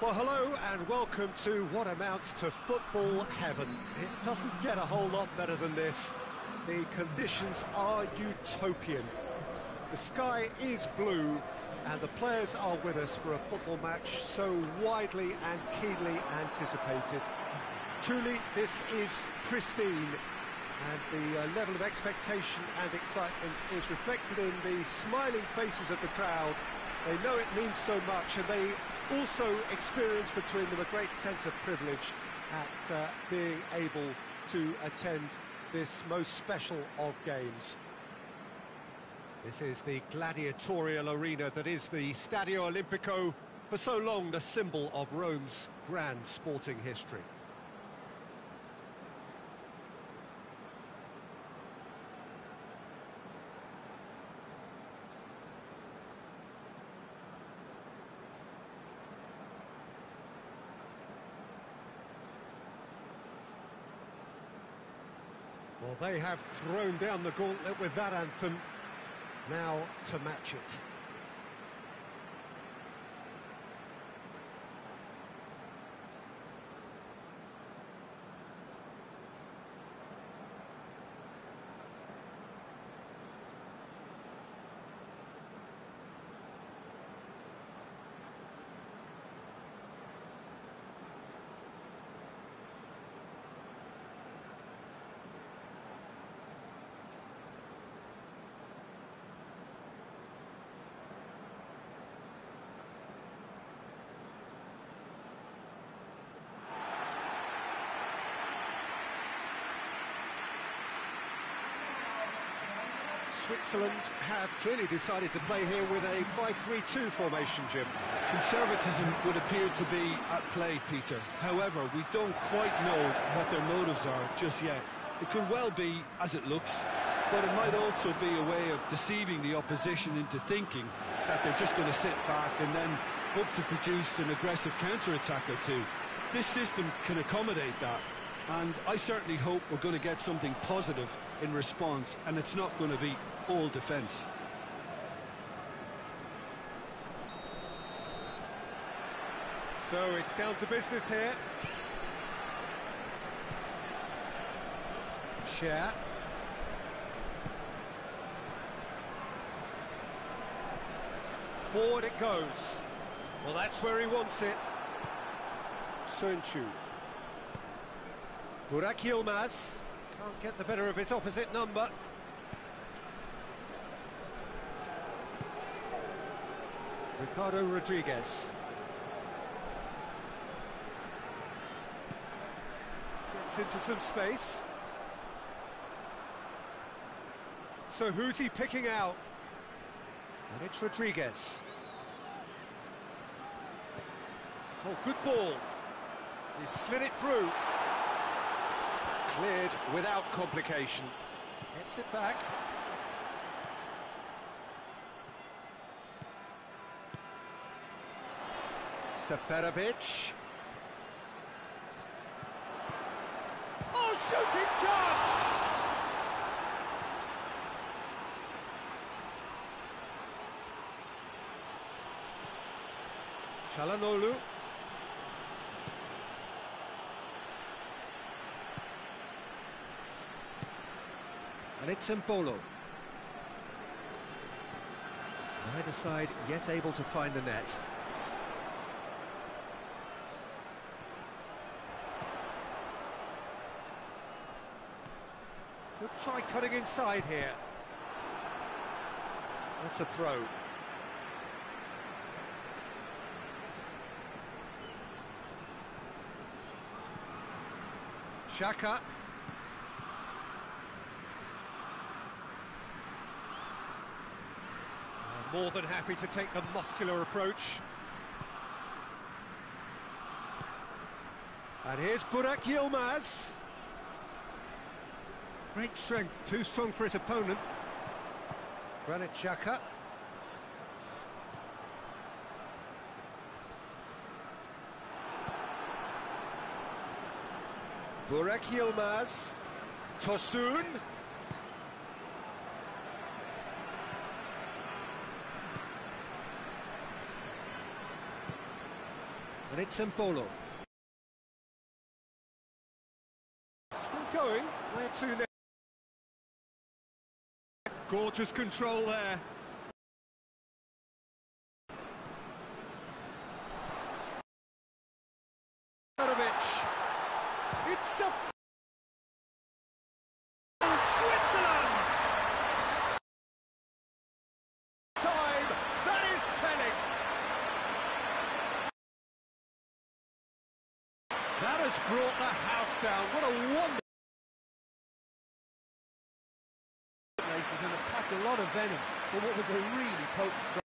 Well, hello and welcome to what amounts to football heaven. It doesn't get a whole lot better than this. The conditions are utopian. The sky is blue and the players are with us for a football match so widely and keenly anticipated. Truly, this is pristine, and the level of expectation and excitement is reflected in the smiling faces of the crowd. They know it means so much, and they also experience between them a great sense of privilege at being able to attend this most special of games. This is the gladiatorial arena that is the Stadio Olimpico, for so long the symbol of Rome's grand sporting history. Well, they have thrown down the gauntlet with that anthem. Now to match it. Switzerland have clearly decided to play here with a 5-3-2 formation, Jim. Conservatism would appear to be at play, Peter. However, we don't quite know what their motives are just yet. It could well be as it looks, but it might also be a way of deceiving the opposition into thinking that they're just going to sit back and then hope to produce an aggressive counter-attack or two. This system can accommodate that, and I certainly hope we're going to get something positive in response, and it's not going to be all defence. So it's down to business here. Share. Forward it goes. Well, that's where he wants it. Sönchu. Burak Yilmaz. Can't get the better of his opposite number. Ricardo Rodriguez. Gets into some space. So who's he picking out? And it's Rodriguez. Oh, good ball. He slid it through. Cleared without complication. Gets it back. Seferovic. Oh, shooting chance! Çalhanoğlu. And it's Mbolo. Neither side yet able to find the net. Could try cutting inside here. That's a throw. Xhaka. More than happy to take the muscular approach. And here's Burak Yilmaz. Great strength, too strong for his opponent. Granit Xhaka. Burak Yilmaz. Tosun. And it's Mbolo. Still going. Where to now? Gorgeous control there. It's up. Switzerland! Time, that is telling. That has brought the house down. What a wonder. Places and it packed a lot of venom for what was a really potent strike.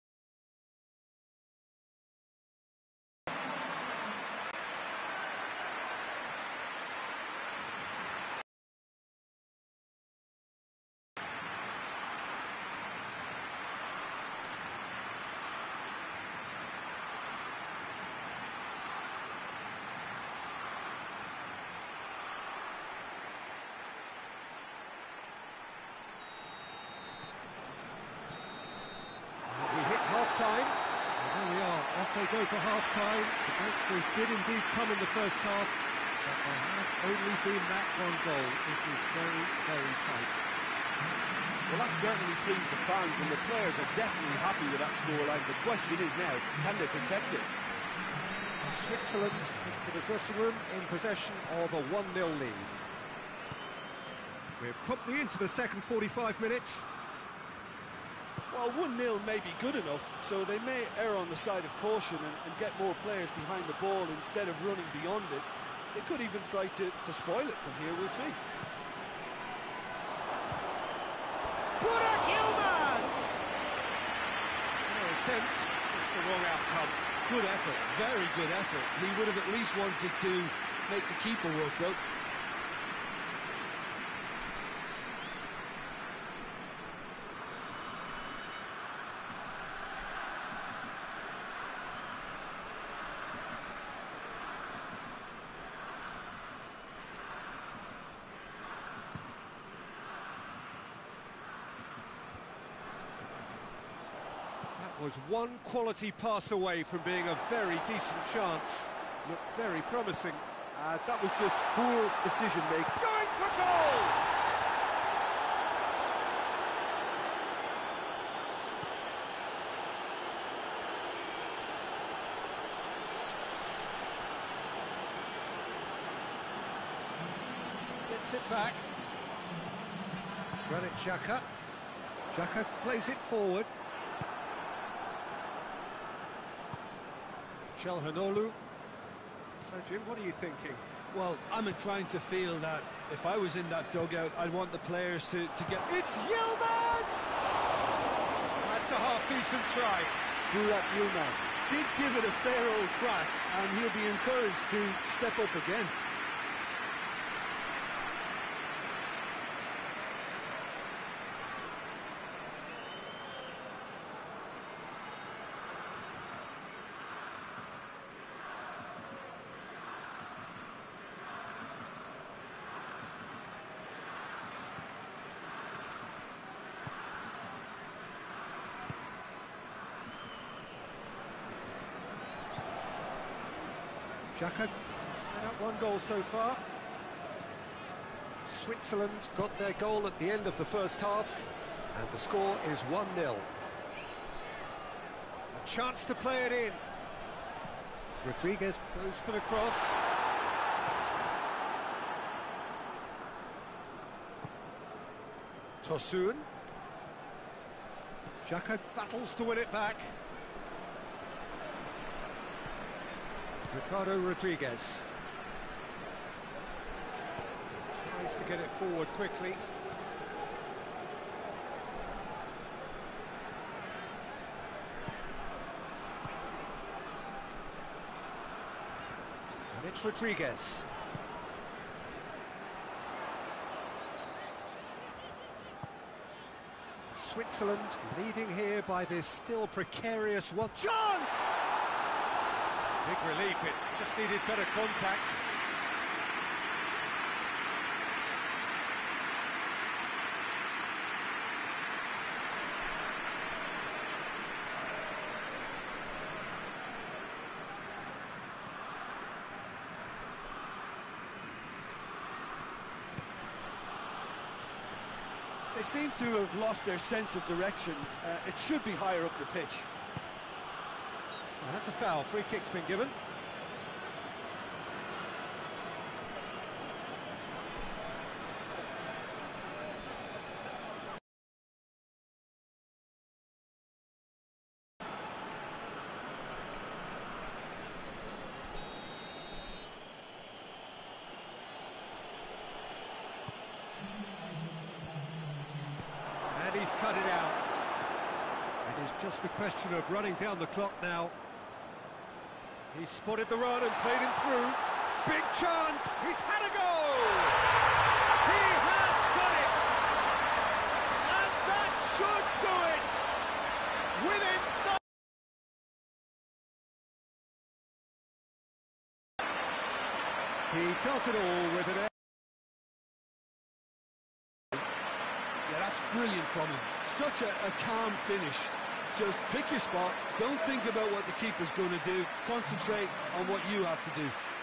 Time. And there we are, off they go for half-time. The breakthrough did indeed come in the first half, but there has only been that one goal. It is very, very tight. Well, that certainly pleased the fans, and the players are definitely happy with that scoreline. The question is now, can they protect it? Switzerland into the dressing room in possession of a 1-0 lead. We're promptly into the second 45 minutes. Well, 1-0 may be good enough, so they may err on the side of caution and get more players behind the ball instead of running beyond it. They could even try to spoil it from here, we'll see. Burak Yilmaz! No attempt, just the wrong outcome. Good effort, very good effort. He would have at least wanted to make the keeper work, though. Was one quality pass away from being a very decent chance. Looked very promising. That was just poor decision-making. Going for goal! Gets it back. Granit Xhaka. Xhaka plays it forward. Çalhanoğlu. So, Jim, what are you thinking? Well, I'm inclined to feel that if I was in that dugout, I'd want the players to get... It's Yilmaz! That's a half-decent try. Burak Yilmaz did give it a fair old crack, and he'll be encouraged to step up again. Xhaka set up one goal so far. Switzerland got their goal at the end of the first half, and the score is 1-0. A chance to play it in. Rodriguez goes for the cross. Tosun. Xhaka battles to win it back. Ricardo Rodriguez tries to get it forward quickly. And it's Rodriguez. Switzerland leading here by this still precarious one. Chance! Big relief, it just needed better contact. They seem to have lost their sense of direction. It should be higher up the pitch. Well, that's a foul. Free kick's been given. And he's cut it out. It is just a question of running down the clock now. He's spotted the run and played him through. Big chance! He's had a goal! He has done it! And that should do it! Within sight! He does it all with an... Yeah, that's brilliant from him. Such a calm finish. Just pick your spot, don't think about what the keeper's going to do, concentrate on what you have to do.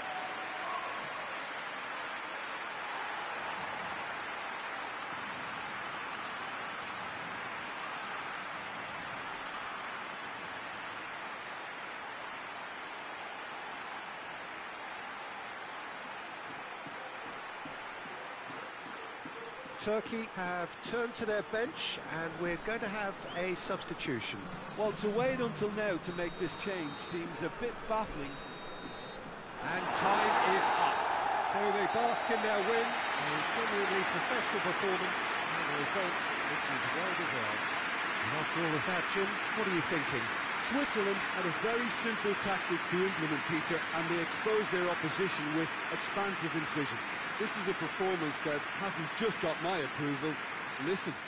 Turkey have turned to their bench and we're going to have a substitution. Well, to wait until now to make this change seems a bit baffling. And time is up. So they bask in their win, a genuinely professional performance and a result which is well deserved. And after all of that, Jim, what are you thinking? Switzerland had a very simple tactic to implement, Peter, and they exposed their opposition with expansive incision. This is a performance that hasn't just got my approval. Listen.